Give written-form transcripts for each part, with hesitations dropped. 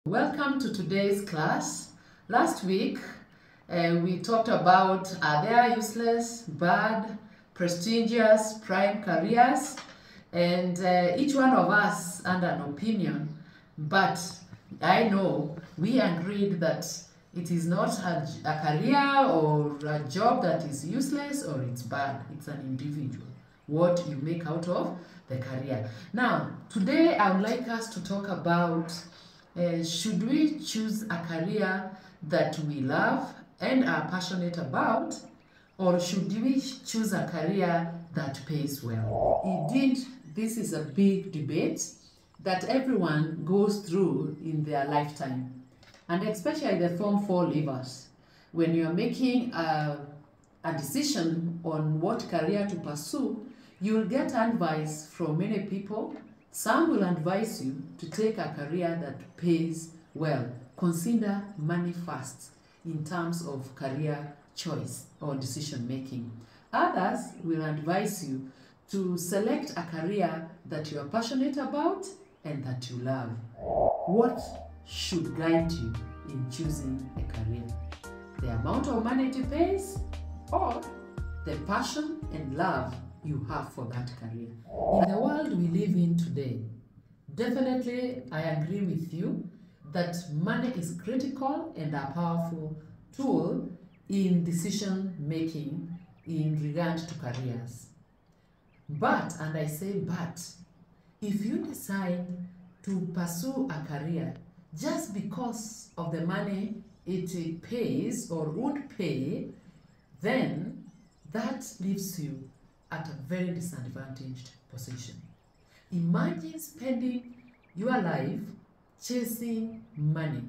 Welcome to today's class. Last week, we talked about are there useless, bad, prestigious, prime careers, and each one of us had an opinion, but I know we agreed that it is not a career or a job that is useless or it's bad. It's an individual, what you make out of the career. Now, today I would like us to talk about should we choose a career that we love and are passionate about, or should we choose a career that pays well? Indeed, this is a big debate that everyone goes through in their lifetime, and especially the Form 4 leavers. When you are making a decision on what career to pursue, you will get advice from many people. Some will advise you to take a career that pays well. Consider money first in terms of career choice or decision making. Others will advise you to select a career that you are passionate about and that you love. What should guide you in choosing a career? The amount of money it pays or the passion and love you have for that career. In the world we live in today, definitely I agree with you that money is critical and a powerful tool in decision making in regard to careers. But, and I say but, if you decide to pursue a career just because of the money it pays or would pay, then that leaves you at a very disadvantaged position. Imagine spending your life chasing money,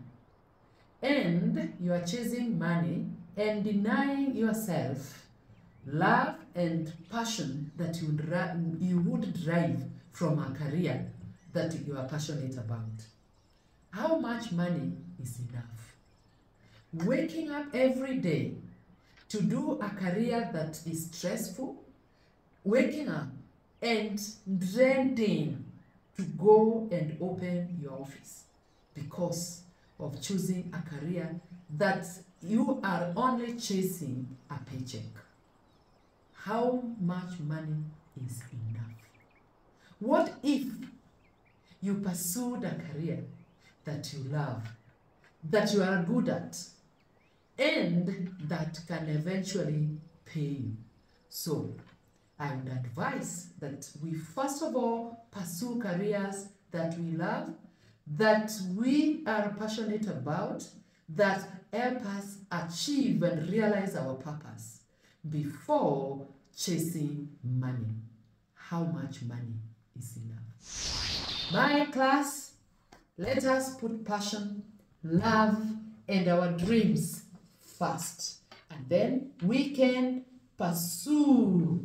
and you are chasing money and denying yourself love and passion that you would derive from a career that you are passionate about. How much money is enough? Waking up every day to do a career that is stressful, waking up and dreading to go and open your office because of choosing a career that you are only chasing a paycheck. How much money is enough? What if you pursued a career that you love, that you are good at, and that can eventually pay you? So, I would advise that we first of all pursue careers that we love, that we are passionate about, that help us achieve and realize our purpose before chasing money. How much money is enough? My class, let us put passion, love, and our dreams first, and then we can pursue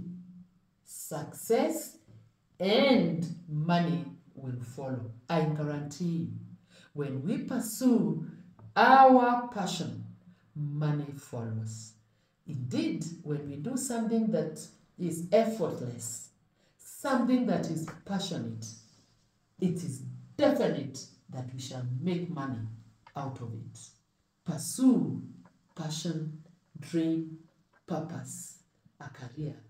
success and money will follow. I guarantee you, when we pursue our passion, money follows. Indeed, when we do something that is effortless, something that is passionate, it is definite that we shall make money out of it. Pursue passion, dream, purpose, a career